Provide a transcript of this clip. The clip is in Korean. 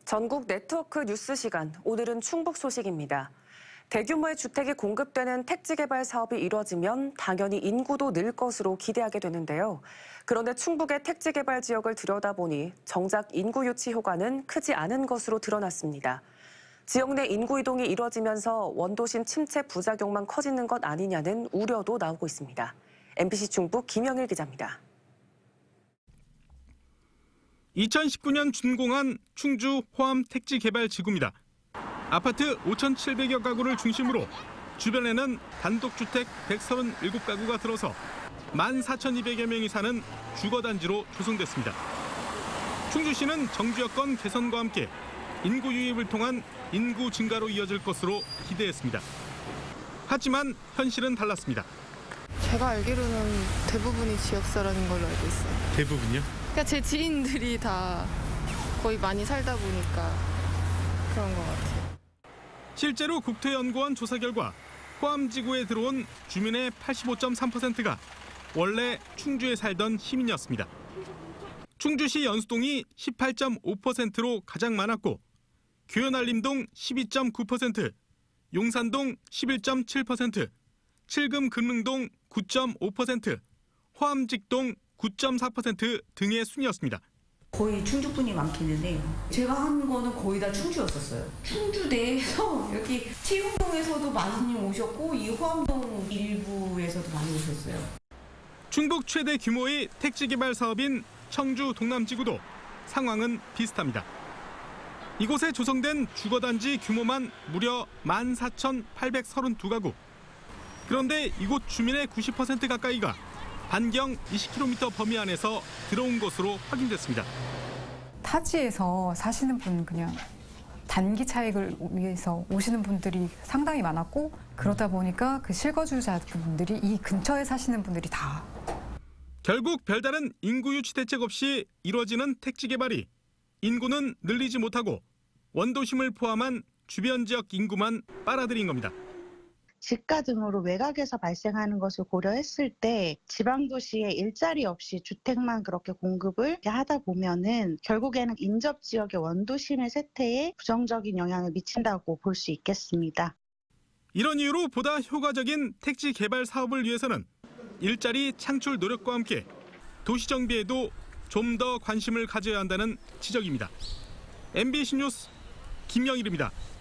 전국 네트워크 뉴스 시간, 오늘은 충북 소식입니다. 대규모의 주택이 공급되는 택지 개발 사업이 이뤄지면 당연히 인구도 늘 것으로 기대하게 되는데요. 그런데 충북의 택지 개발 지역을 들여다보니 정작 인구 유치 효과는 크지 않은 것으로 드러났습니다. 지역 내 인구 이동이 이뤄지면서 원도심 침체 부작용만 커지는 것 아니냐는 우려도 나오고 있습니다. MBC 충북 김영일 기자입니다. 2019년 준공한 충주 호암 택지 개발 지구입니다. 아파트 5,700여 가구를 중심으로 주변에는 단독주택 137가구가 들어서 14,200여 명이 사는 주거단지로 조성됐습니다. 충주시는 정주 여건 개선과 함께 인구 유입을 통한 인구 증가로 이어질 것으로 기대했습니다. 하지만 현실은 달랐습니다. 제가 알기로는 대부분이 지역사라는 걸로 알고 있어요. 대부분요? 그러니까 제 지인들이 다 거의 많이 살다 보니까 그런 것 같아요. 실제로 국토연구원 조사 결과 호암지구에 들어온 주민의 85.3%가 원래 충주에 살던 시민이었습니다. 충주시 연수동이 18.5%로 가장 많았고 교연알림동 12.9%, 용산동 11.7%, 칠금 금릉동 9.5%, 호암직동 9.4% 등의 순이었습니다. 거의 충주분이 많기는 해요. 제가 한 거는 거의 다 충주였었어요. 충주 내에서 여기 치흥동에서도 많이 오셨고 이 호암동 일부에서도 많이 오셨어요. 충북 최대 규모의 택지 개발 사업인 청주 동남지구도 상황은 비슷합니다. 이곳에 조성된 주거단지 규모만 무려 14,832가구. 그런데 이곳 주민의 90% 가까이가 반경 20km 범위 안에서 들어온 것으로 확인됐습니다. 타지에서 사시는 분 그냥 단기 차익을 위해서 오시는 분들이 상당히 많았고 그러다 보니까 그 실거주자분들이 이 근처에 사시는 분들이 다. 결국 별다른 인구 유치 대책 없이 이루어지는 택지 개발이 인구는 늘리지 못하고 원도심을 포함한 주변 지역 인구만 빨아들인 겁니다. 집가 등으로 외곽에서 발생하는 것을 고려했을 때 지방도시에 일자리 없이 주택만 그렇게 공급을 하다 보면은 결국에는 인접 지역의 원도심의 쇠퇴에 부정적인 영향을 미친다고 볼 수 있겠습니다. 이런 이유로 보다 효과적인 택지 개발 사업을 위해서는 일자리 창출 노력과 함께 도시 정비에도 좀 더 관심을 가져야 한다는 지적입니다. MBC 뉴스 김영일입니다.